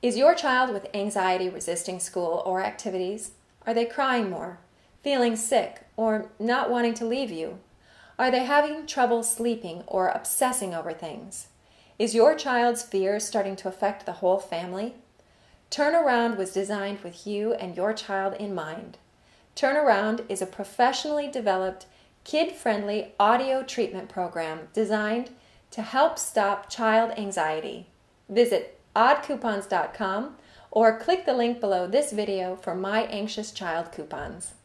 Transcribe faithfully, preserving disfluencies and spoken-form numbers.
Is your child with anxiety resisting school or activities? Are they crying more, feeling sick, or not wanting to leave you? Are they having trouble sleeping or obsessing over things? Is your child's fear starting to affect the whole family? Turnaround was designed with you and your child in mind. Turnaround is a professionally developed, kid-friendly audio treatment program designed to help stop child anxiety. Visit odd coupons dot com or click the link below this video for My Anxious Child coupons.